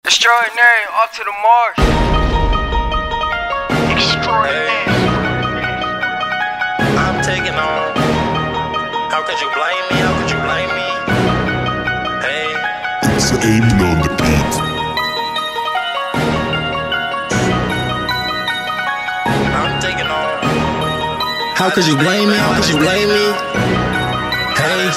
Extraordinary, off to the Mars. Extraordinary. I'm taking on. How could you blame me? How could you blame me? Hey. It's aiming on the beat. I'm taking on. How could you blame me? How could you blame me? Hey.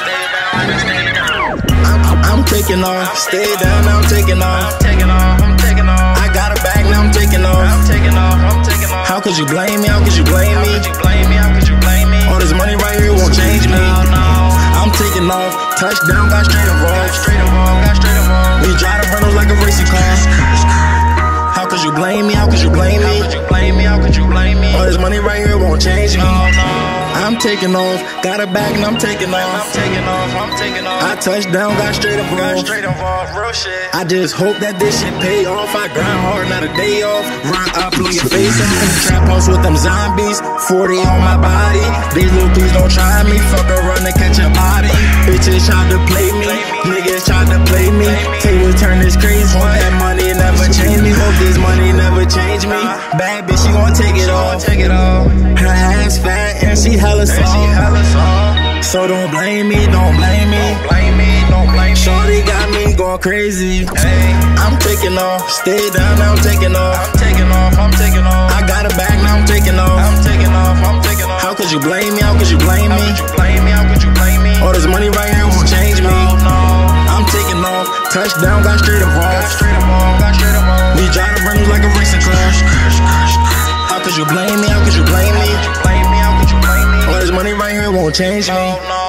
I'm taking off. Stay down, now I'm taking off. I'm taking off. I'm taking off. I got a bag, now I'm taking off. I'm taking off. I'm taking off. How could you blame me? How could you blame How me? could you blame me? How could you blame me? All this money right here won't change me. No. I'm taking off. Touchdown, got straight involved. Straight involved. Got straight involved. We drive the rentals like a racing car. How could you blame me? How could you blame me? How could you blame me? How could you blame me? All this money right here won't change me. No. I'm taking off. Got a bag, and I'm taking I'm off. taking off. I'm taking off. I touched down, got straight Got involved. straight involved. Real shit. I just hope that this shit pay off. I grind hard, not a day off. Run up, blew your face off. In the trap house with them zombies. 40 on my body. These little please don't try me. Fuck around and catch a body. Bitches tried to play me. Niggas tried to play me. Tables turn this crazy. Hope that money never change me. Hope this money never change me. Bad bitch, she gon' take it all. Take it all. Her ass fat and she hella soft. So don't blame me, don't blame me. Blame me, don't blame me. Shorty got me going crazy. Hey. I'm taking off. Stay down, now I'm taking off. I'm taking off. I'm taking off. I got a bag, now I'm taking off. I'm taking off. I'm taking off. How could you blame me? How could you blame me? How could you blame me? How could you blame me? All this money right here won't change me. No. I'm taking off. Touchdown, got straight Got involved. straight involved. Got straight involved. We drive the rentals like a racing car. How could you blame me? How could you blame me? Blame me. How could you blame me? All this money right here won't change me. No.